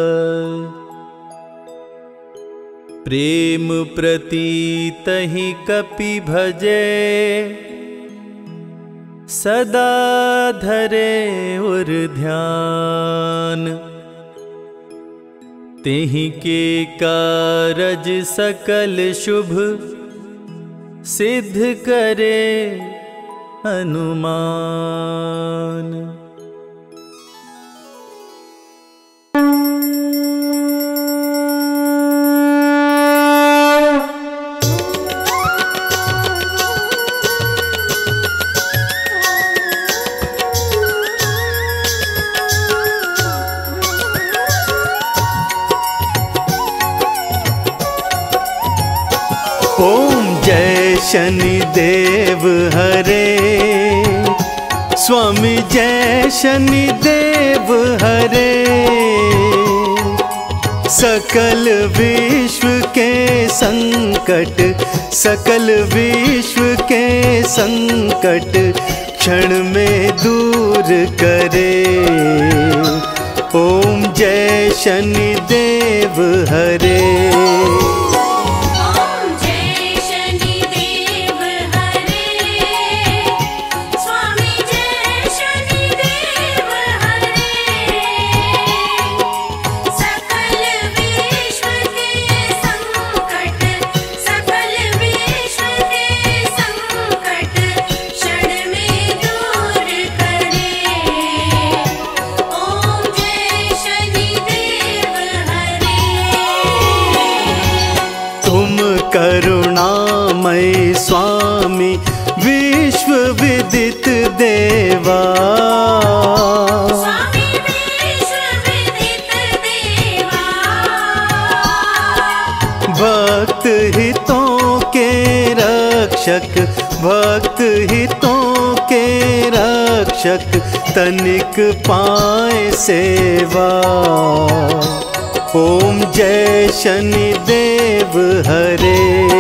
प्रेम प्रतीत ही कपि भजे, सदा धरे उर ध्यान। तेहि के कारज सकल शुभ, सिद्ध करे हनुमान। ओम जय शनिदेव हरे, स्वामी जय शनिदेव हरे। सकल विश्व के संकट, सकल विश्व के संकट क्षण में दूर करे। ओम जय शनिदेव हरे। करुणामय स्वामी विश्व विदित देवा, स्वामी विश्व विदित देवा। भक्त हितों के प्रेषक भक्त हितों के रक्षक तनिक पाए सेवा। ओम जय शनिदेव हरे।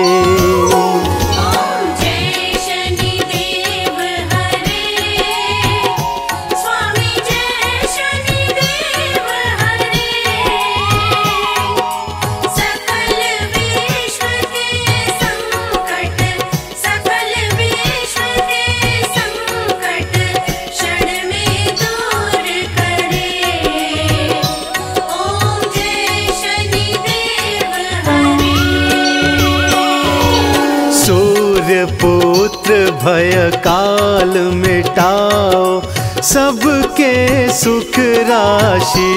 पुत्र भय काल मिटाओ सबके सुख राशि।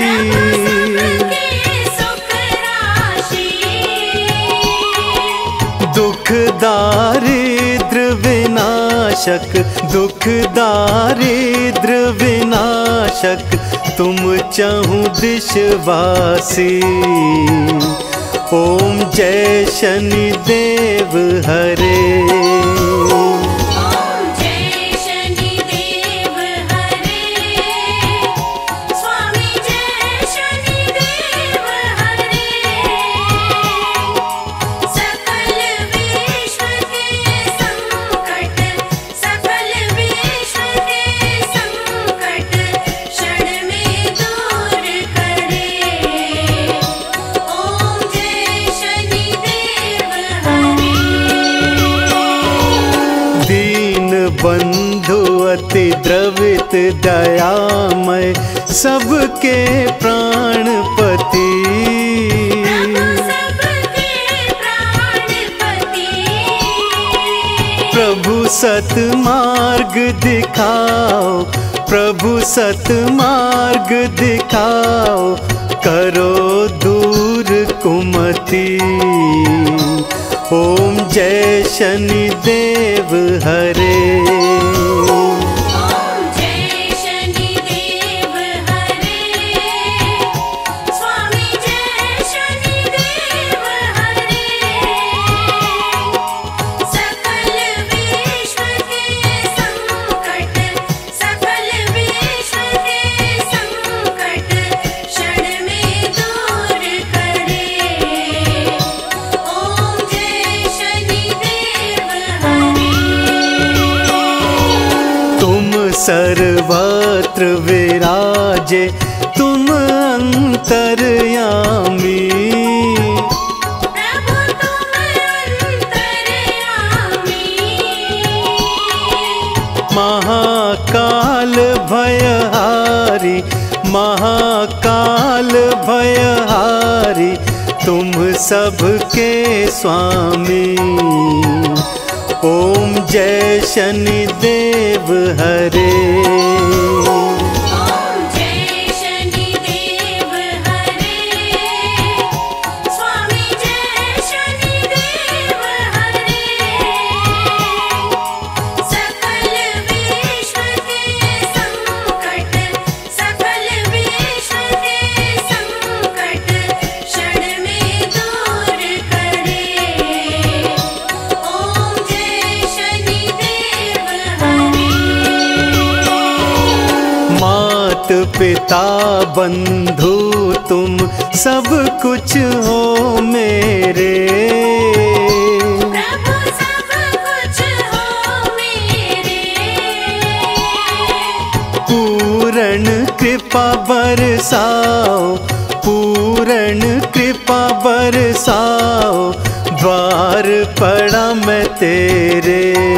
दुख दारिद्र विनाशक दुख दारिद्र विनाशक तुम चहुं दिशवासी। ओम जय शनिदेव हरे। बंधु अति द्रवित दयामय सबके प्राणपति। प्रभु सत मार्ग दिखाओ प्रभु सत मार्ग दिखाओ करो दूर कुमति। ओम जय शनिदेव हरे। सर्वत्र विराजे तुम अंतर्यामी। प्रभु तुम अंतर्यामी। महाकाल भयहारी महाकाल भयहारी तुम सबके स्वामी। ओम जय शनिदेव हरे। ओम जय शनिदेव हरे। स्वामी जय शनिदेव हरे। सकल विश्व के संकट सकल विश्व के संकट क्षण में दूर करे। ओम जय शनिदेव हरे। मात पिता बंधु तुम सब कुछ हो मेरे। प्रभु सब कुछ हो मेरे। पूर्ण कृपा बरसाओ पूर्ण कृपा बरसाओ द्वार पड़ा मैं तेरे।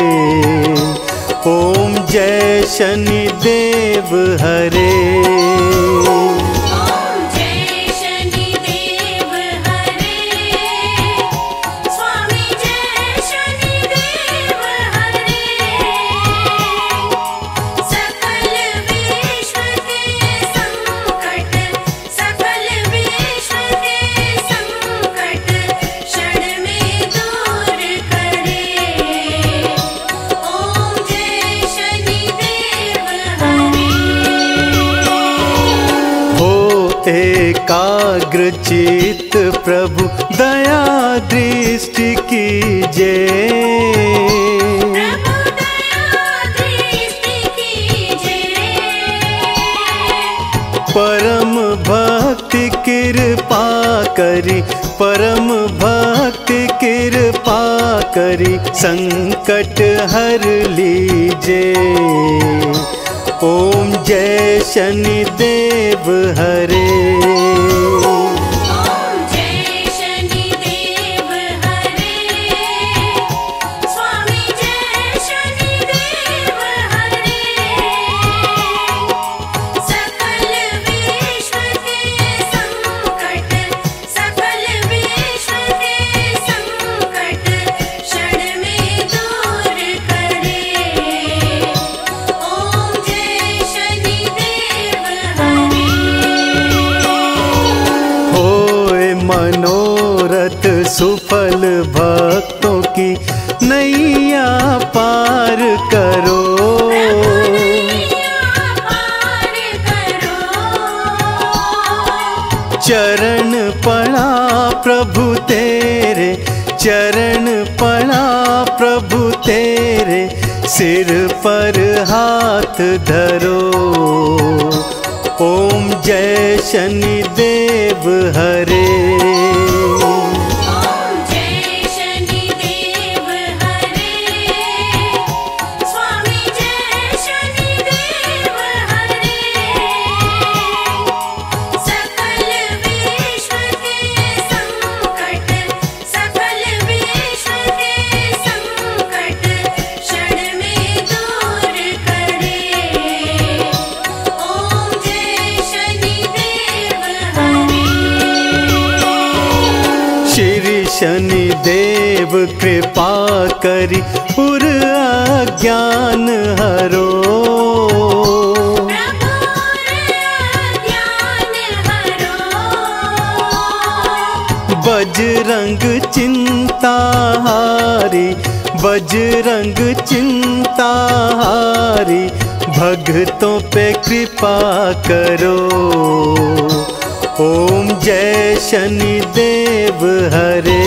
ओम जय शनिदेव हरे। ओम जय शनिदेव हरे। स्वामी जय शनिदेव हरे। सकल विश्व के संकट सकल विश्व के संकट क्षण में दूर करे। ओम जय शनिदेव हरे। हो एकाग्र चित्त प्रभु दया दृष्टि कीजे। परम भक्ति कृपा करी, परम भक्ति कृपा करी, संकट हर लीजे। ओम जय शनिदेव हरे। मनोरथ सुफल भक्तों की नैया पार करो। चरण पड़ा प्रभु तेरे, चरण पड़ा प्रभु तेरे, सिर पर हाथ धरो। ओम जय शनिदेव हरे। शनिदेव कृपा करी पुर अज्ञान हरो। बजरंग चिंता हारी, बजरंग चिंता हारी, भक्तों पे कृपा करो। ओम जय शनिदेव हरे।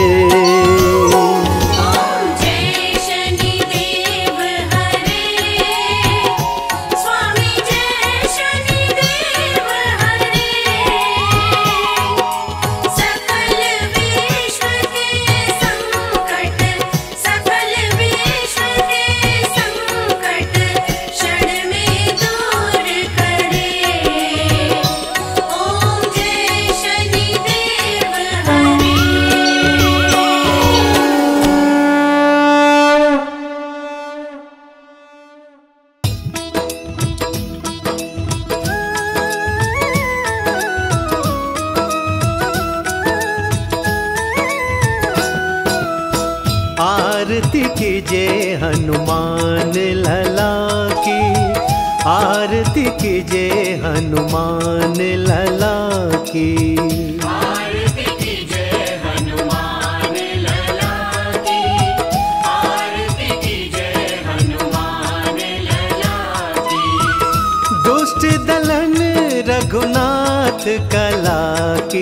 आरती कीजिए हनुमान लला की, आरती कीजिए हनुमान लला की। आरती कीजिए हनुमान लला की, आरती कीजिए हनुमान लला की। दुष्ट दलन रघुनाथ कला की,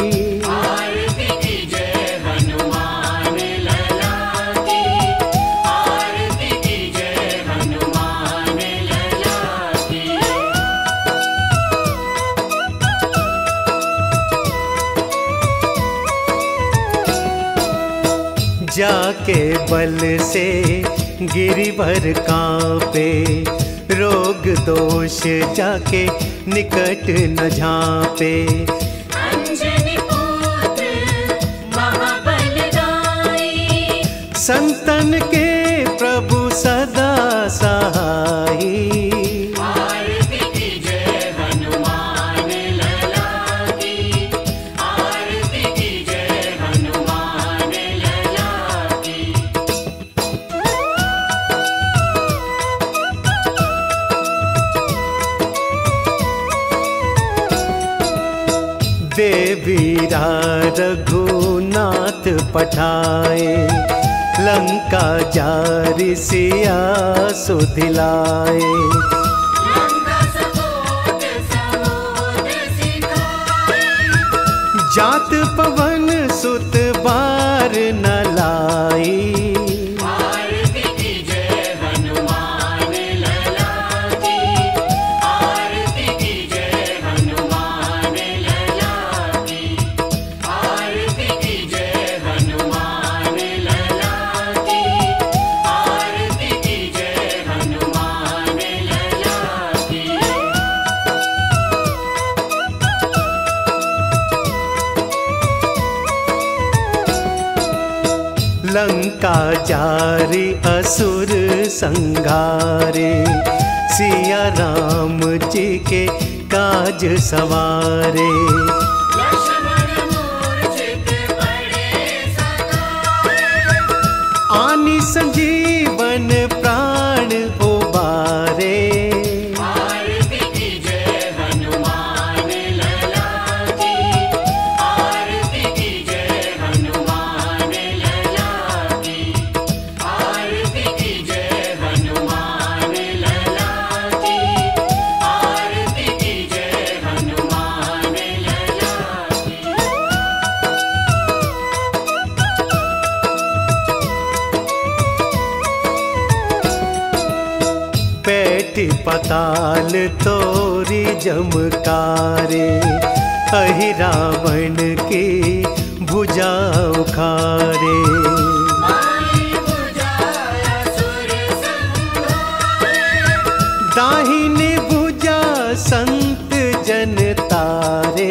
जाके बल से गिरिवर कांपे, रोग दोष जाके निकट न झांपे। अंजनी पुत्र महाबलदाई, संतन के प्रभु सदा सहाई। देवीरा रघुनाथ पठाए, लंका जारी सिया सुधिलाए। जात पवन सुत बार न लाई। हनुमान लला की, आरती कीजिए हनुमान लंका जारी असुर संघारे, सिया राम जी के काज सवारे। आनी संजीवन प्राण उबारे, पताल तोरी जमकारे, अहि रावण की भुजा उखारे। दाहिनी भुजा संत जन तारे,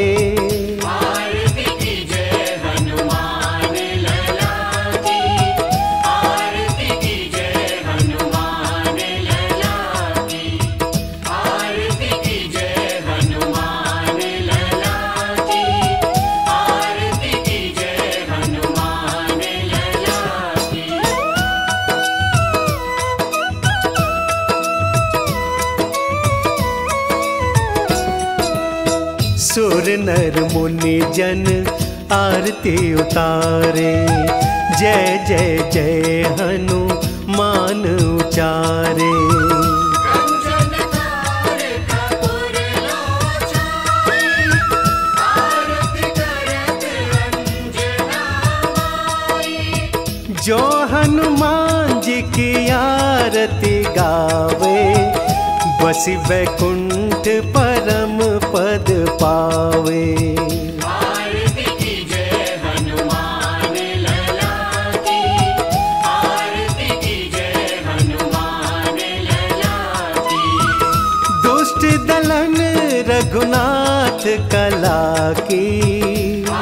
सुर नर मुनि जन आरती उतारे, जय जय जय हनुमान उचारे। जो हनुमान जी की आरती गावे, बसी वैकुंठ परम पद पावे। आरती कीजय हनुमान लला की, आरती कीजय हनुमान लला की। दुष्ट दलन रघुनाथ कला की,